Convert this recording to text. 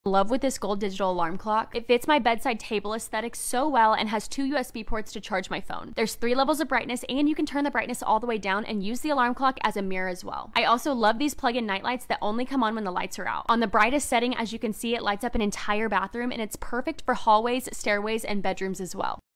Love with this gold digital alarm clock. It fits my bedside table aesthetic so well and has 2 USB ports to charge my phone. There's 3 levels of brightness, and you can turn the brightness all the way down and use the alarm clock as a mirror as well. I also love these plug-in night lights that only come on when the lights are out. On the brightest setting, as you can see, it lights up an entire bathroom, and it's perfect for hallways, stairways, and bedrooms as well.